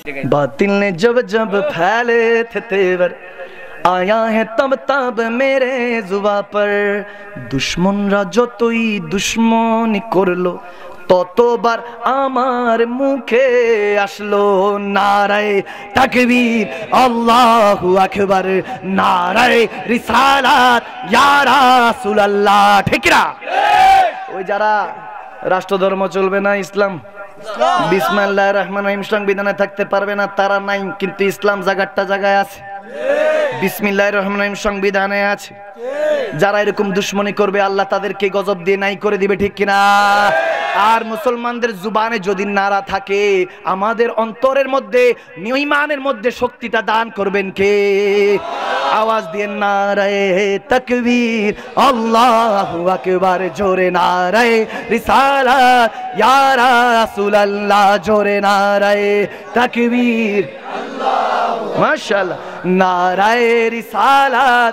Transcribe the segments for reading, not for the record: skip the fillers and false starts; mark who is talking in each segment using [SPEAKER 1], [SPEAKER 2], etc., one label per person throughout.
[SPEAKER 1] बातिल ने जब जब फैले थे तेवर, आया है तब तब मेरे जुबा पर। दुश्मनरा যতই দুশ্মনী করলো, ততবার আমার মুখে আসলো নারায়ে তাকবীর আল্লাহু আকবার, নারায়ে রিসালাত ইয়া রাসূলুল্লাহ। ঠিক না? ওই যারা রাষ্ট্রধর্ম চলবে না, ইসলাম বিসমিল্লাহির রহমানির রহিম সংবিধানে থাকতে পারবে না, তারা নাই, কিন্তু ইসলাম জায়গাটা জায়গায় আছে, বিসমিল্লাহির রহমানির রহিম সংবিধানে আছে। যারা এরকম দুশ্মনী করবে আল্লাহ তাদেরকে গজব দিয়ে নাই করে দিবে। ঠিক কিনা? আর মুসলমানদের জুবানে যদি নারা থাকে, আমাদের অন্তরের মধ্যে ঈমানের মধ্যে শক্তিটা দান করবেন কে? আওয়াজ দিয়ে নারায়ে তাকবীর আল্লাহু আকবার, জোরে নারায়ে রিসালাত ইয়া রাসূলুল্লাহ, জোরে নারায়ে তাকবীর আল্লাহু মাশাআল্লাহ, নারায়ে রিসালাত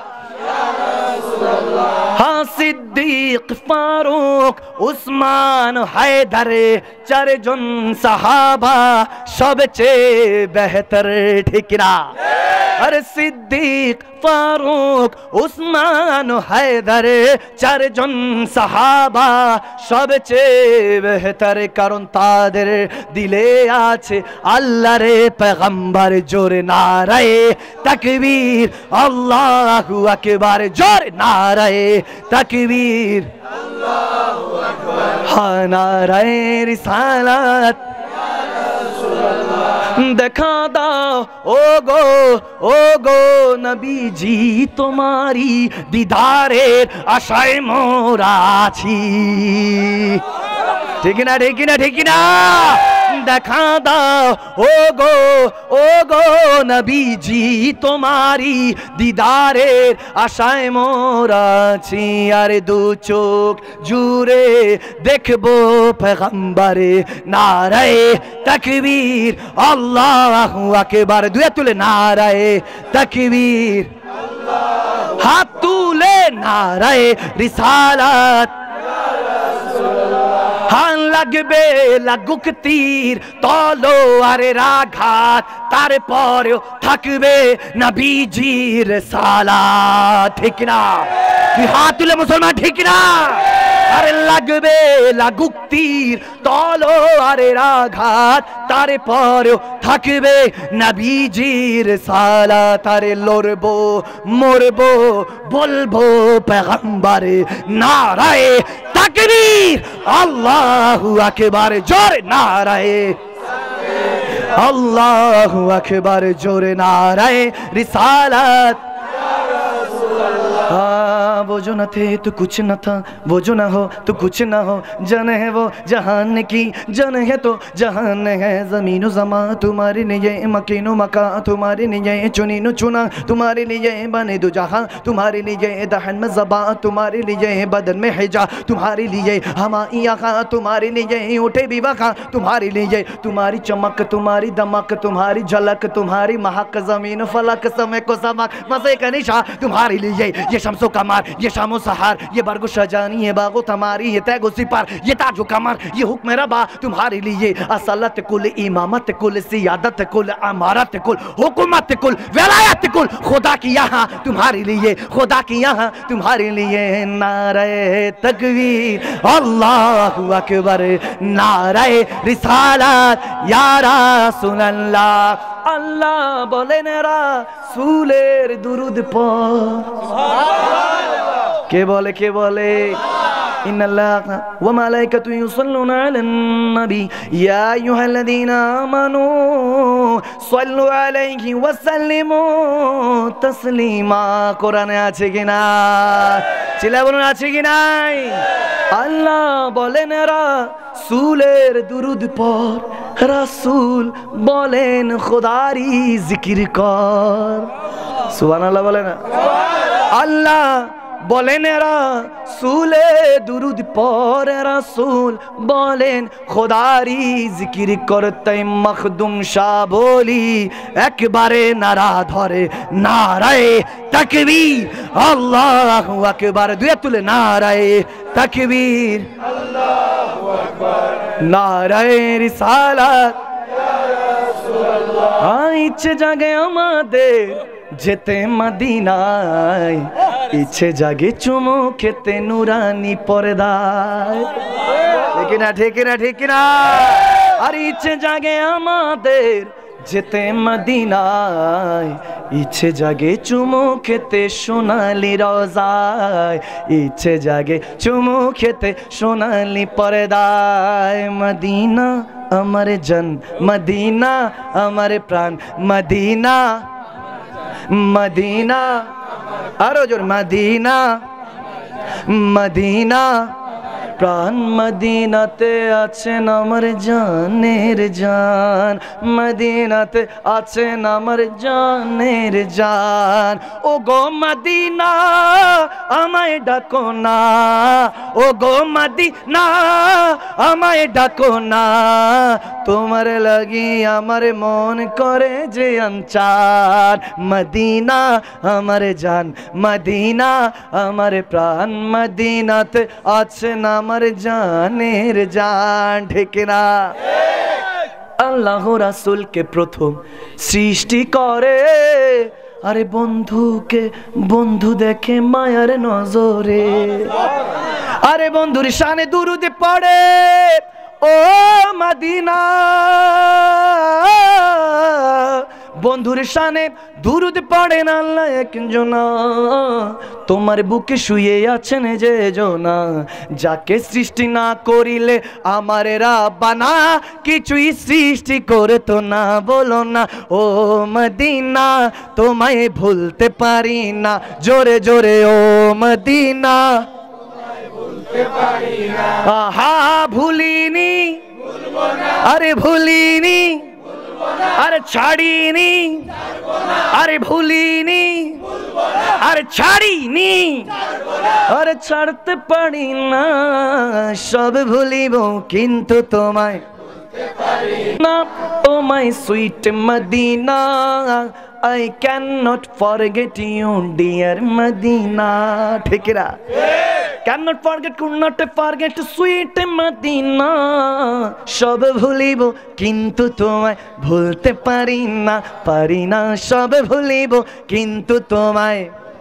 [SPEAKER 1] हाँ सिद्दीक फारूक उस्मान हैदर चारজন সাহাবা সবচেয়ে বেহতর। ঠিক না? अरे सिद्दीक फारूक उस्मान हैदर চারজন সাহাবা সবচেয়ে বেহতর, কারণ তাদের দিলে আছে আল্লাহর পয়গম্বর। জোরে নারায়ে তাকবীর আল্লাহু আকবার, জোরে নারায়ে তাকবীর আল্লাহু আকবার, হ্যাঁ নারায়ে রিসালাত দেখা দাও ও গো নবীজি, তোমারি দিদারের আশায় মোরা আছি। ঠিক না? ঠিক না? ঠিক না? দেখা দাও ও গো নবীজি, তোমারি দিদারের আশায় মোরা আছি। আর দু চোখ জুড়ে দেখবো পয়গম্বরে, নারায়ে তাকবীর আল্লাহু আকবার, দুয়া তুলে নারায়ে তাকবীর, হাত তুলে নারায়ে রিসালাত। হান লাগবে লাগুক তীর তলোয়ারের আঘাত, তারপরেও থাকবে নবীজির সালাত। ঠিক না? হাত তুলে মুসলমান, ঠিক না? আরে লাগবে লাগুক তীর তলোয়ারের আঘাত, তারপরেও থাকবে নবীজির সালাত। আরে লড়বো মরবো বলবো পয়গম্বরে, নারায়ে তাকবীর আল্লাহু আকবার, জোরে নারায়ে আল্লাহু আকবার, জোরে নারায়ে রিসালাত। वो जो न थे तो कुछ न था, वो जो न हो तो कुछ न हो, जन है वो जहान की, जन है तो जहान है। ज़मीन ज़मा तुम्हारे लिए, मकीनो मका तुम्हारे लिए, चुनीनो चुना तुम्हारे लिए, बने दो जहां तुम्हारे लिए, दहन में ज़बा तुम्हारे लिए, बदन में हिजा तुम्हारे लिए, हमारी आँखा तुम्हारे लिए, उठे भी वक़ा तुम्हारे लिए। तुम्हारी चमक तुम्हारी दमक तुम्हारी झलक तुम्हारी महक, ज़मीन फलक समय को समक मज़े का निशा तुम्हारे लिए। ये शम्सो कमर ये शामो सहार, ये बरगो शजानी ये बागो तमारी, ये तैगो सिपार ये ताजो कमर, ये हुक्म रबा तुम्हारे लिए। असलत कुल इमामत कुल सियादत कुल अमारत कुल हुकूमत कुल विलायत कुल, खुदा की यहाँ तुम्हारे लिए, खुदा की यहाँ तुम्हारे लिए। नाराये तकबीर अल्लाहु अकबर, नाराये रिसालत या रासूलुल्लाह। আল্লাহ বলেন রাসূলের দুরূদ পড়। কে বলে? কে বলে? ইন্নাল্লাহা ওয়া মালাইকাতুহু ইউসাল্লুনা আলান নবী ইয়া আইয়ুহাল্লাযীনা আমানু সাল্লু আলাইহি ওয়া সাল্লিমু তাসলিমা। কোরআনে আছে কি না? চিল্লা বলুন, আছে কি নাই? আল্লাহ বলেন রাসূলের দুরূদ পড়, রাসূল বলেন খোদারি জিকির কর। সুবহানাল্লাহ বলে না? আল্লাহ বলেন রাসূলে দুরূদ পড়, রাসূল বলেন খোদারি জিকির করতে। মখদুম শাহ বলি একবারে নারা ধরে, নারায়ে তাকবীর আল্লাহু আকবার, দুয়া তুলে নারায়ে তাকবীর আল্লাহু আকবার, নারায়ে রিসালাত ইয়া রাসূলুল্লাহ। ইচ্ছে জাগে আমাদের যেতে মদিনায়, ইচ্ছে জাগে চুমু খেতে নুরানি পর্দায়। ঠিক না ঠিক না ঠিক না? আর ইচ্ছে জাগে আমাদের যেতে মদিনায়, ইচ্ছে জাগে চুমু খেতে সোনালি রোজায়, ইচ্ছে জাগে চুমু খেতে সোনালি পর্দায়। মদিনা আমার জান, মদিনা আমার প্রাণ, মদিনা মদিনা আরো জোর, মদিনা মদিনা প্রাণ মদিনাতে আছেন আমার জানের জান, মদিনাতে আছেন আমার জানের জান। ও গো মদিনা আমায় ডাকো না, ও গো মদিনা আমায় ডাকো না, তোমার লাগি আমার মন করে যে আনচান। মদিনা আমার জান, মদিনা আমার প্রাণ, মদিনাতে আছেন আমার জানের জান। ঠিক না? আল্লাহ রাসূলকে প্রথম সৃষ্টি করে, আরে বন্ধুকে বন্ধু দেখে মায়ার নজরে, আরে বন্ধুর শানে দুরূদ পড়ে ও মদিনা, বন্ধুর শানে দুরূদ পড়েন আল্লাহ একজনা, তোমার বুকে শুয়ে আছেন যে জনা, যাকে সৃষ্টি না করিলে আমার রাব্বানা কিছুই সৃষ্টি করতো না। বলো না ও মদিনা তোমায় ভুলতে পারি না, জোরে জোরে ও মদিনা আহা ভুলিনি, আরে ভুলিনি, আরে ছাড়িনি, আরে ভুলিনি, আরে ছাড়িনি, আরে ছাড়তে পারি না, সব ভুলিব কিন্তু তোমায় না। Oh my sweet Medina, I cannot forget you dear Medina. ঠিক না? Cannot forget, could not forget sweet Medina, সব ভুলিব কিন্তু তোমায় ভুলতে পারি না, পারি না, সব ভুলিব কিন্তু তোমায়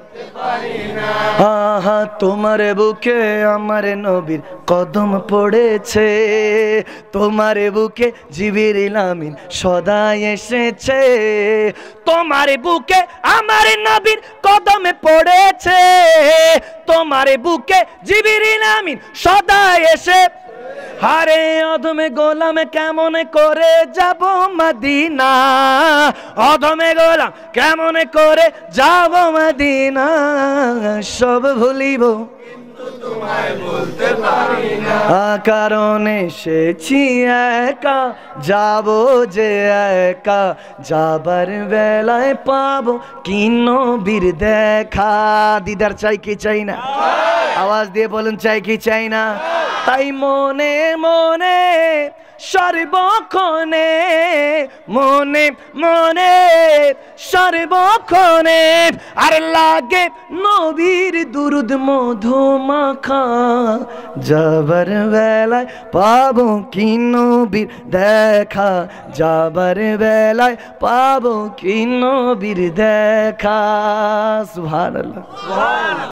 [SPEAKER 1] আহা তোমার বুকে আমার নবীর কদম পড়েছে, তোমার বুকে জিবরিল আমিন সদা এসেছে, তোমার বুকে আমার নবীর কদমে পড়েছে, তোমার বুকে জিবরিল আমিন সদা এসে, হারে অধমে গোলামে কেমন করে যাব মদিনা, অধমে গোলাম কেমন করে যাব মদিনা, সব ভুলিব কিন্তু তোমায় বলতে পারি না, কারণ এসেছি একা যাব যে একা, যাবার বেলায় পাবো কি নবীর দেখা। দিদার চাই কি চাই না? আওয়াজ দিয়ে বলুন চাই কি চাই না? তাই মনে মনে সর্বক্ষণে, মনে মনে সর্বক্ষণে আর লাগে নবীর দুরুদ মধু মাখা, যাবার বেলায় পাবো কি নবীর দেখা, যাবার বেলায় পাবো কি নবীর দেখা। সুবহানাল্লাহ।